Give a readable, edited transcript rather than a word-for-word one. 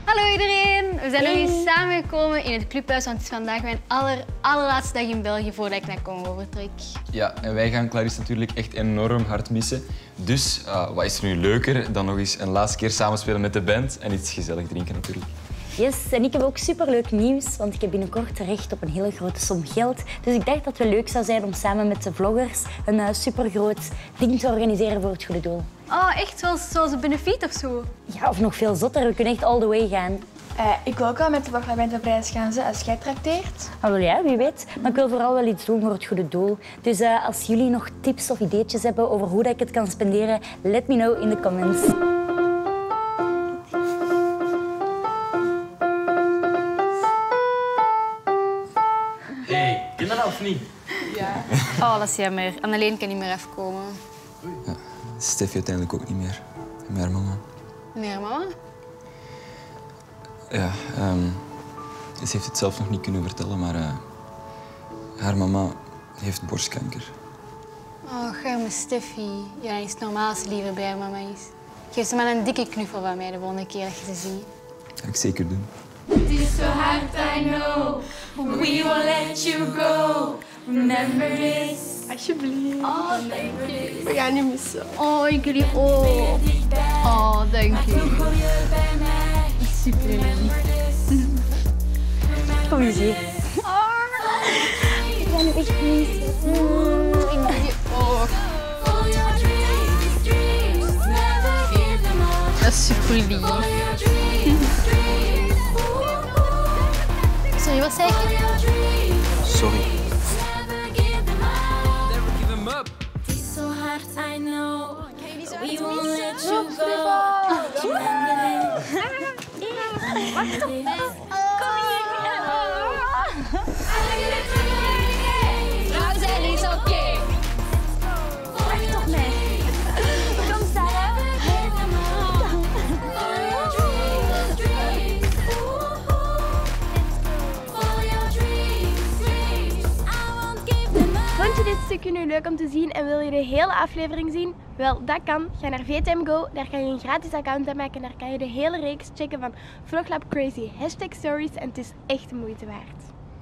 Hallo iedereen! We zijn nog eens samengekomen in het clubhuis, want het is vandaag mijn allerlaatste dag in België voordat ik naar Congo vertrek. Ja, en wij gaan Clarisse natuurlijk echt enorm hard missen. Dus wat is er nu leuker dan nog eens een laatste keer samenspelen met de band en iets gezellig drinken natuurlijk. Yes, en ik heb ook superleuk nieuws, want ik heb binnenkort recht op een hele grote som geld. Dus ik dacht dat het leuk zou zijn om samen met de vloggers een supergroot ding te organiseren voor het goede doel. Oh, echt? Zoals een benefiet of zo? Ja, of nog veel zotter. We kunnen echt all the way gaan. Ik wil ook wel met de Vloglabent op reis gaan, als jij trakteert. Ah, wel ja, wie weet. Maar ik wil vooral wel iets doen voor het goede doel. Dus als jullie nog tips of ideetjes hebben over hoe ik het kan spenderen, let me know in de comments. Hey, ken je dat of niet? Ja. Oh, dat is jammer. Anneleen kan niet meer afkomen. Ja, Steffi uiteindelijk ook niet meer. En haar mama. En haar mama? Ja, ze heeft het zelf nog niet kunnen vertellen, maar haar mama heeft borstkanker. Oh, arme Steffi. Ja, dan is het normaal als ze liever bij haar mama is. Geef ze maar een dikke knuffel van mij de volgende keer dat je ze ziet. Dat ga ik zeker doen. It is so hard, I know. We won't let you go. Remember this. Alsjeblieft. Oh, dank je. We gaan je missen. Oh, ik jullie ook. Oh, dank je. Super lief. Kom eens hier. Ik ben nu echt missen. Ik ben je ook. Dat is super lief. Sorry, wat zei je? Sorry. It's so hard, I know. We won't let you go. Wacht op mij. Kom hier. Nou, zijn is oké. Wacht op mij. Kom, Sarah. Vond je dit stukje nu leuk om te zien en wil je de hele aflevering zien? Wel, dat kan. Ga naar VTM Go, daar kan je een gratis account aanmaken en daar kan je de hele reeks checken van Vloglab Crazy #stories en het is echt de moeite waard.